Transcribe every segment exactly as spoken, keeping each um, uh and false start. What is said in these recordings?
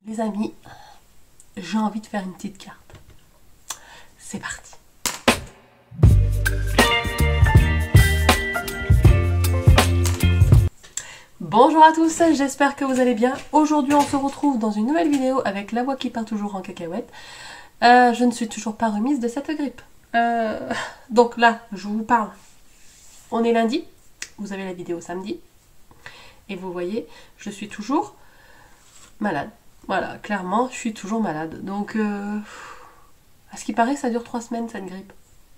Les amis, j'ai envie de faire une petite carte. C'est parti. Bonjour à tous, j'espère que vous allez bien. Aujourd'hui on se retrouve dans une nouvelle vidéo avec la voix qui part toujours en cacahuète. Euh, je ne suis toujours pas remise de cette grippe. Euh, donc là, je vous parle. On est lundi, vous avez la vidéo samedi. Et vous voyez, je suis toujours malade. Voilà, clairement, je suis toujours malade. Donc, euh, à ce qui paraît, ça dure trois semaines cette grippe.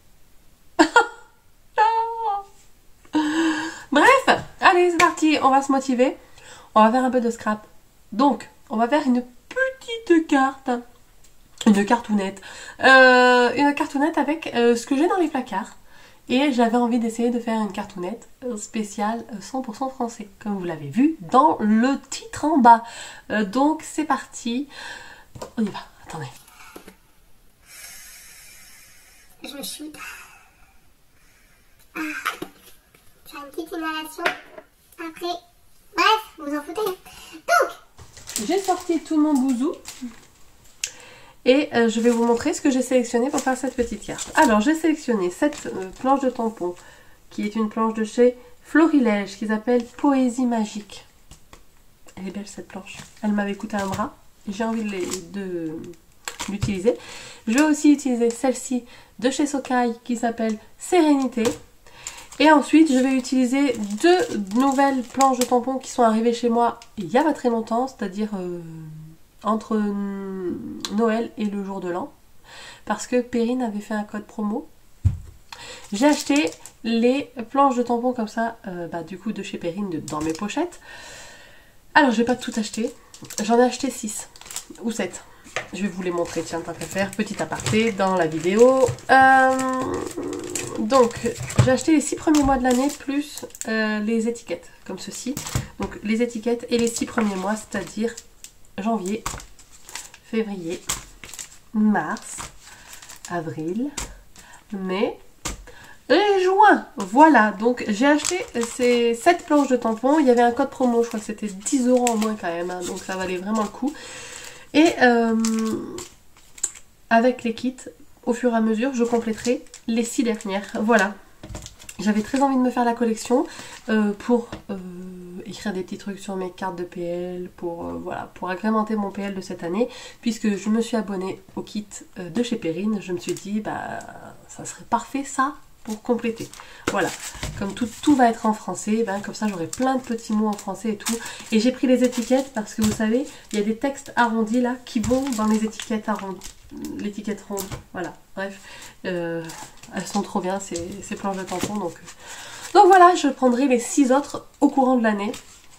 Bref, allez, c'est parti, on va se motiver. On va faire un peu de scrap. Donc, on va faire une petite carte. Une cartoonette. Euh, une cartoonette avec euh, ce que j'ai dans les placards. Et j'avais envie d'essayer de faire une cartoonette spéciale cent pour cent français, comme vous l'avez vu dans le titre en bas. Euh, donc c'est parti. On y va, attendez. Je chute. Ah. Faire une petite inhalation. Après, bref, vous en foutez. Donc, j'ai sorti tout mon bouzou. Et euh, je vais vous montrer ce que j'ai sélectionné pour faire cette petite carte. Alors j'ai sélectionné cette euh, planche de tampon qui est une planche de chez Florilège qui s'appelle Poésie Magique. Elle est belle cette planche. Elle m'avait coûté un bras et j'ai envie de l'utiliser. Je vais aussi utiliser celle-ci de chez Sokai qui s'appelle Sérénité. Et ensuite je vais utiliser deux nouvelles planches de tampon qui sont arrivées chez moi il n'y a pas très longtemps, c'est-à-dire... Euh, entre Noël et le jour de l'an, parce que Perrine avait fait un code promo. J'ai acheté les planches de tampons comme ça, euh, bah, du coup de chez Perrine, de, dans mes pochettes. Alors je vais pas tout acheter, j'en ai acheté six ou sept. Je vais vous les montrer, tiens, tant qu'à faire, petit aparté dans la vidéo. Euh, donc j'ai acheté les six premiers mois de l'année plus euh, les étiquettes, comme ceci. Donc les étiquettes et les six premiers mois, c'est-à-dire janvier, février, mars, avril, mai et juin. Voilà, donc j'ai acheté ces sept planches de tampons. Il y avait un code promo, je crois que c'était dix euros en moins quand même, hein, donc ça valait vraiment le coup. Et euh, avec les kits, au fur et à mesure, je compléterai les six dernières. Voilà. J'avais très envie de me faire la collection euh, pour euh, écrire des petits trucs sur mes cartes de P L, pour, euh, voilà, pour agrémenter mon P L de cette année, puisque je me suis abonnée au kit euh, de chez Perrine. Je me suis dit, bah, ça serait parfait ça pour compléter. Voilà, comme tout, tout va être en français, ben, comme ça j'aurai plein de petits mots en français et tout. Et j'ai pris les étiquettes parce que vous savez, il y a des textes arrondis là qui vont dans les étiquettes arrondies. L'étiquette ronde, voilà, bref, euh, elles sont trop bien ces, ces planches de tampons, donc, euh. donc voilà, je prendrai les six autres au courant de l'année,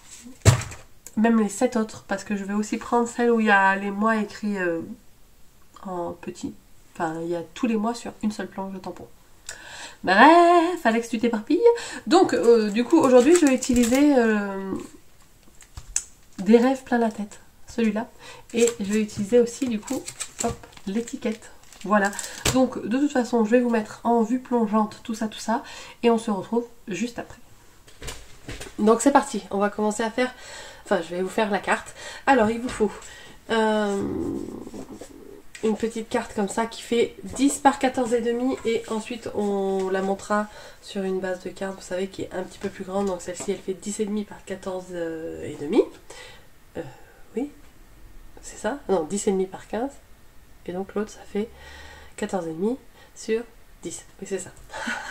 même les sept autres, parce que je vais aussi prendre celle où il y a les mois écrits euh, en petit, enfin il y a tous les mois sur une seule planche de tampons. Bref, Alex, tu t'éparpilles. Donc euh, du coup aujourd'hui je vais utiliser euh, des rêves plein la tête, celui-là, et je vais utiliser aussi du coup, hop, l'étiquette. Voilà, donc de toute façon je vais vous mettre en vue plongeante tout ça tout ça et on se retrouve juste après. Donc c'est parti, on va commencer à faire, enfin je vais vous faire la carte. Alors il vous faut euh, une petite carte comme ça qui fait dix par quatorze et demi et ensuite on la montera sur une base de carte, vous savez, qui est un petit peu plus grande. Donc celle-ci elle fait dix et demi par quatorze et demi. Euh, oui, c'est ça, non, dix et demi par quinze. Et donc l'autre ça fait quatorze et demi sur dix. Oui, c'est ça.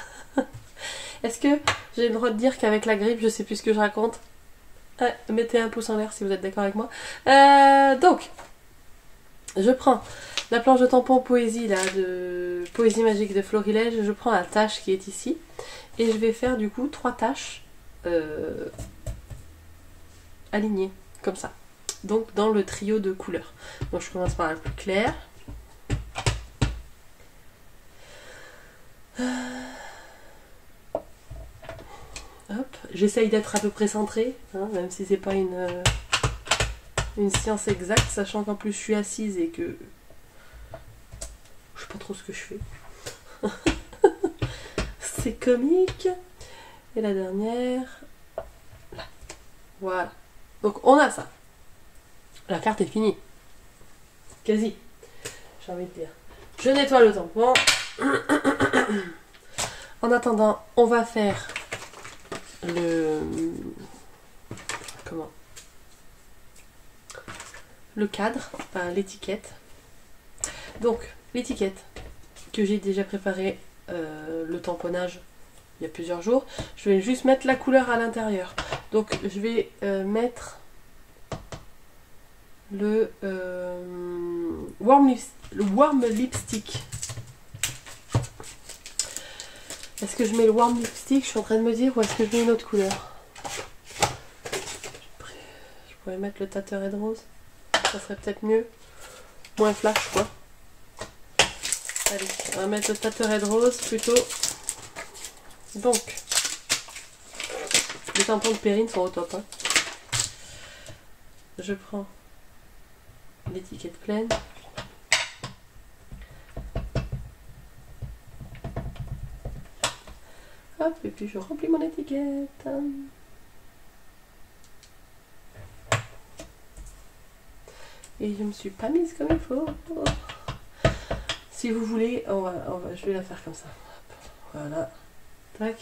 Est-ce que j'ai le droit de dire qu'avec la grippe je sais plus ce que je raconte? euh, Mettez un pouce en l'air si vous êtes d'accord avec moi. euh, Donc je prends la planche de tampon Poésie là, de Poésie Magique de Florilège. Je prends la tâche qui est ici et je vais faire du coup trois tâches euh, alignées comme ça, donc dans le trio de couleurs. Donc je commence par la plus claire. Hop, j'essaye d'être à peu près centrée, hein, même si c'est pas une, euh, une science exacte, sachant qu'en plus je suis assise et que je sais pas trop ce que je fais. C'est comique. Et la dernière, là. Voilà. Donc on a ça. La carte est finie. quasi, j'ai envie de dire. Je nettoie le tampon. En attendant, on va faire le... Comment le cadre, enfin l'étiquette. Donc, l'étiquette que j'ai déjà préparé, euh, le tamponnage il y a plusieurs jours. Je vais juste mettre la couleur à l'intérieur. Donc, je vais euh, mettre le, euh, warm lips, le warm lipstick. Est-ce que je mets le warm lipstick? Je suis en train de me dire, ou est-ce que je mets une autre couleur? Je pourrais mettre le Tattered Rose. Ça serait peut-être mieux. Moins flash, quoi. Allez, on va mettre le Tattered Rose plutôt. Donc, les tampons de Perrine sont au top. Hein. Je prends l'étiquette pleine. Hop, et puis je remplis mon étiquette. Et je me suis pas mise comme il faut. Si vous voulez, on va, on va, je vais la faire comme ça. Hop, voilà. Tac.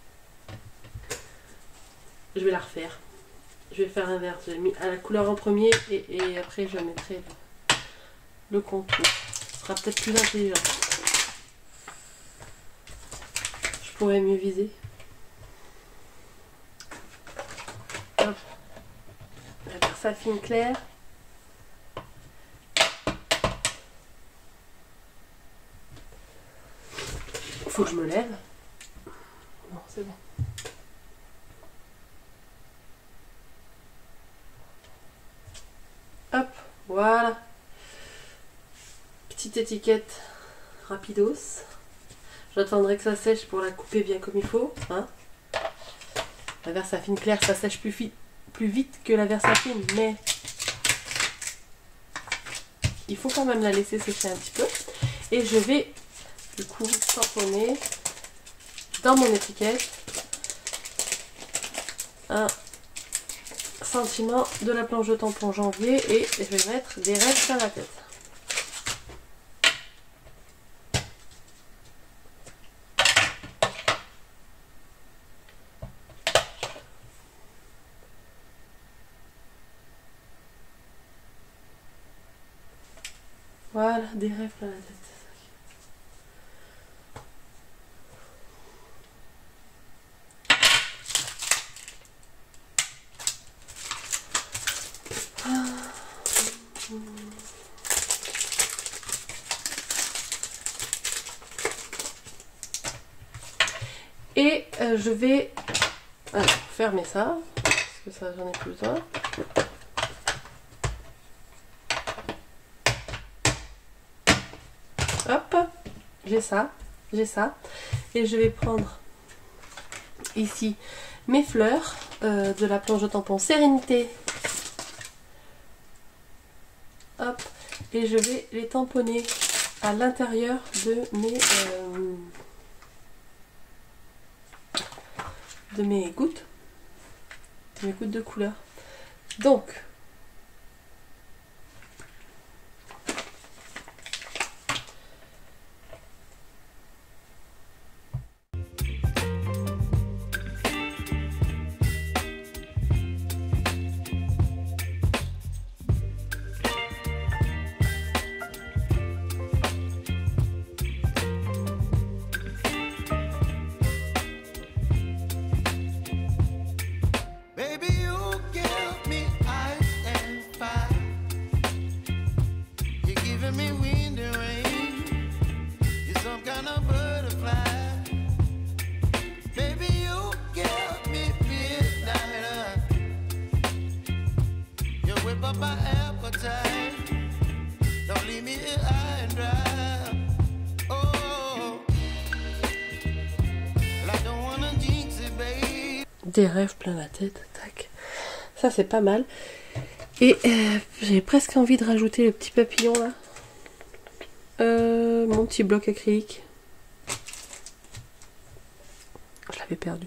Je vais la refaire. Je vais faire l'inverse. J'ai mis à la couleur en premier et, et après je mettrai le, le contour. Ce sera peut-être plus intelligent. Je pourrais mieux viser. Hop. On va faire ça fine claire. Faut que je me lève. Non, c'est bon. Hop, voilà. Petite étiquette rapidos. J'attendrai que ça sèche pour la couper bien comme il faut. Hein. La Versafine claire, ça sèche plus, fi plus vite que la Versafine, mais il faut quand même la laisser sécher un petit peu. Et je vais du coup tamponner dans mon étiquette un sentiment de la planche de tampon janvier et je vais mettre des rêves sur la tête. Voilà, des rêves sur la tête. Et euh, je vais alors, fermer ça, parce que ça j'en ai plus besoin. Hop, j'ai ça, j'ai ça. Et je vais prendre ici mes fleurs euh, de la planche de tampon Sérénité. Hop, et je vais les tamponner à l'intérieur de mes... Euh, de mes gouttes, de mes gouttes de couleur. Donc, des rêves plein la tête, tac. Ça c'est pas mal. Et euh, j'ai presque envie de rajouter le petit papillon là. Euh, mon petit bloc acrylique. Je l'avais perdu.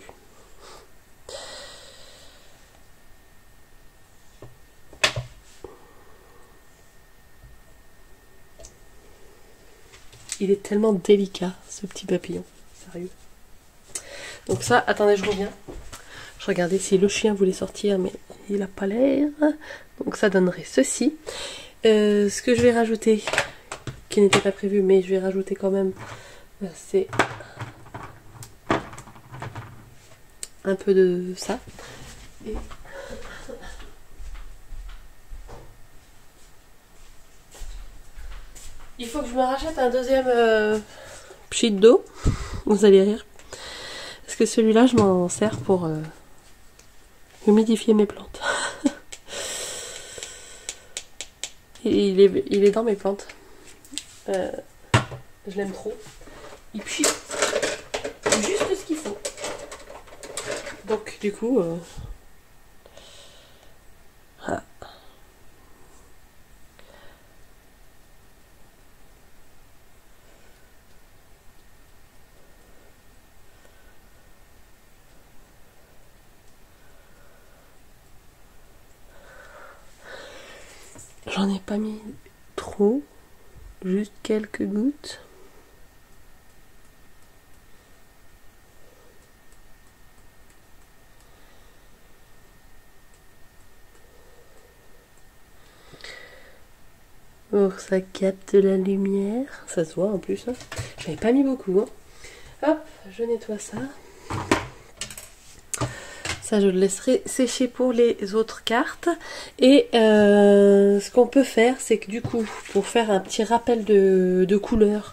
Il est tellement délicat, ce petit papillon. Sérieux. Donc ça, attendez, je reviens. Je regardais si le chien voulait sortir, mais il n'a pas l'air. Donc ça donnerait ceci. Euh, ce que je vais rajouter, qui n'était pas prévu, mais je vais rajouter quand même, c'est un peu de ça. Et il faut que je me rachète un deuxième euh, pchit d'eau. Vous allez rire. Parce que celui-là, je m'en sers pour euh, humidifier mes plantes. il, est, il est dans mes plantes. Euh, je l'aime trop. Et puis, juste ce qu'il faut. Donc, du coup... Euh, voilà. J'en ai pas mis trop, juste quelques gouttes. Pour que ça capte la lumière, ça se voit en plus. Hein. J'en ai pas mis beaucoup. Hein. Hop, je nettoie ça. Ça, je le laisserai sécher pour les autres cartes. Et euh, ce qu'on peut faire, c'est que du coup, pour faire un petit rappel de, de couleur,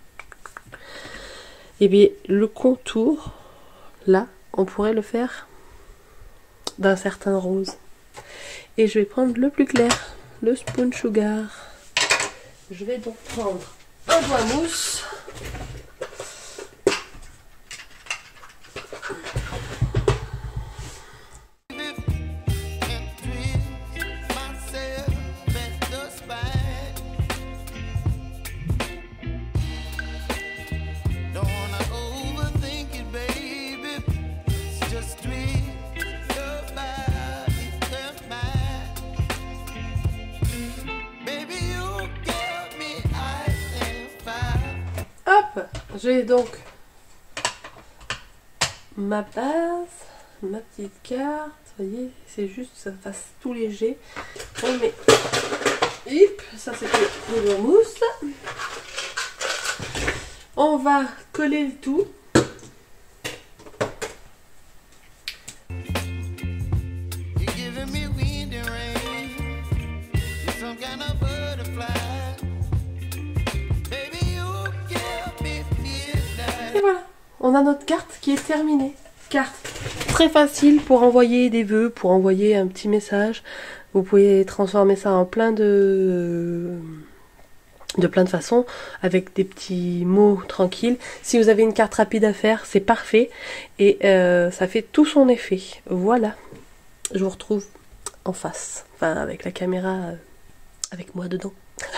et bien le contour, là, on pourrait le faire d'un certain rose. Et je vais prendre le plus clair, le Spoon Sugar. Je vais donc prendre un doigt mousse. J'ai donc ma base, ma petite carte, vous voyez, c'est juste que ça fasse tout léger. On met, hip, ça c'était le mousse. On va coller le tout. Et voilà, on a notre carte qui est terminée. Carte très facile pour envoyer des vœux, pour envoyer un petit message. Vous pouvez transformer ça en plein de, de plein de façons, avec des petits mots tranquilles. Si vous avez une carte rapide à faire, c'est parfait. Et euh, ça fait tout son effet. Voilà, je vous retrouve en face, enfin avec la caméra, euh, avec moi dedans.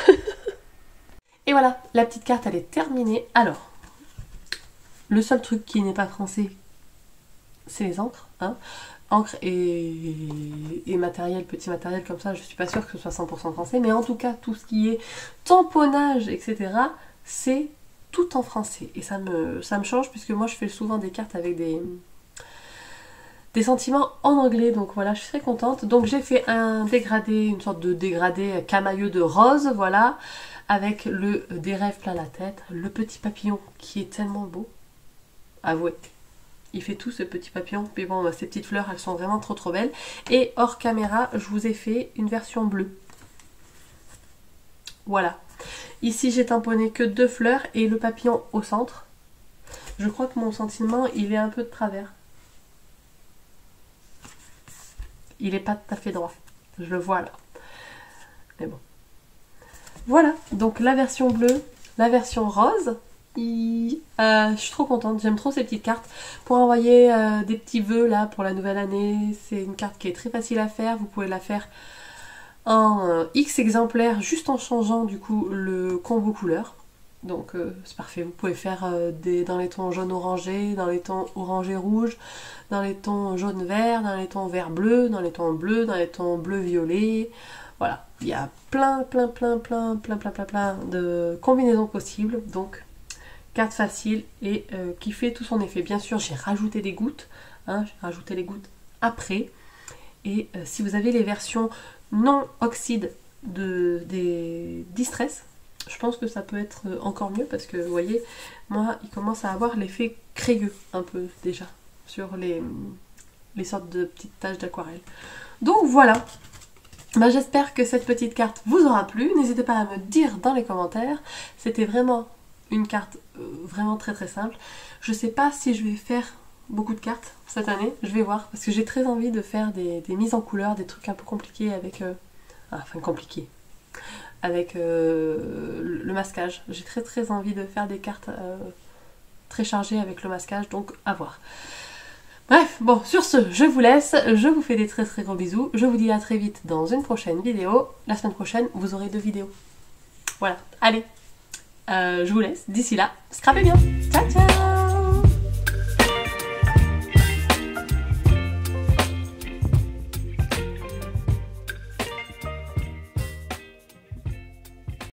Et voilà, la petite carte elle est terminée. Alors, le seul truc qui n'est pas français, c'est les encres. Hein. Encre et, et matériel, petit matériel comme ça, je suis pas sûre que ce soit cent pour cent français. Mais en tout cas, tout ce qui est tamponnage, et cetera, c'est tout en français. Et ça me, ça me change puisque moi je fais souvent des cartes avec des, des sentiments en anglais. Donc voilà, je suis très contente. Donc j'ai fait un dégradé, une sorte de dégradé camailleux de rose, voilà. Avec le des rêves plein la tête, le petit papillon qui est tellement beau. Avouez, il fait tout ce petit papillon, mais bon, ces petites fleurs, elles sont vraiment trop trop belles. Et hors caméra, je vous ai fait une version bleue. Voilà. Ici, j'ai tamponné que deux fleurs et le papillon au centre. Je crois que mon sentiment, il est un peu de travers. Il n'est pas tout à fait droit. Je le vois là. Mais bon. Voilà, donc la version bleue, la version rose. Et, euh, je suis trop contente, j'aime trop ces petites cartes pour envoyer euh, des petits vœux là pour la nouvelle année. C'est une carte qui est très facile à faire, vous pouvez la faire en euh, X exemplaires juste en changeant du coup le combo couleur. Donc euh, c'est parfait, vous pouvez faire euh, des, dans les tons jaune orangé, dans les tons orangé rouge, dans les tons jaune vert, dans les tons vert bleu, dans les tons bleus, dans les tons bleu violet. Voilà, il y a plein, plein, plein, plein, plein, plein, plein, plein de combinaisons possibles. Donc, carte facile et euh, qui fait tout son effet. Bien sûr, j'ai rajouté des gouttes. Hein, j'ai rajouté les gouttes après. Et euh, si vous avez les versions non oxyde de, des Distress, je pense que ça peut être encore mieux parce que vous voyez, moi, il commence à avoir l'effet crayeux un peu déjà sur les, les sortes de petites taches d'aquarelle. Donc voilà, bah, j'espère que cette petite carte vous aura plu. N'hésitez pas à me dire dans les commentaires. C'était vraiment une carte euh, vraiment très très simple. Je sais pas si je vais faire beaucoup de cartes cette année, je vais voir, parce que j'ai très envie de faire des, des mises en couleur, des trucs un peu compliqués avec... Euh, enfin compliqués, avec euh, le, le masquage. J'ai très très envie de faire des cartes euh, très chargées avec le masquage, donc à voir. Bref, bon, sur ce, je vous laisse, je vous fais des très très gros bisous, je vous dis à très vite dans une prochaine vidéo. La semaine prochaine, vous aurez deux vidéos. Voilà, allez, euh, je vous laisse, d'ici là, scrapez bien, ciao ciao.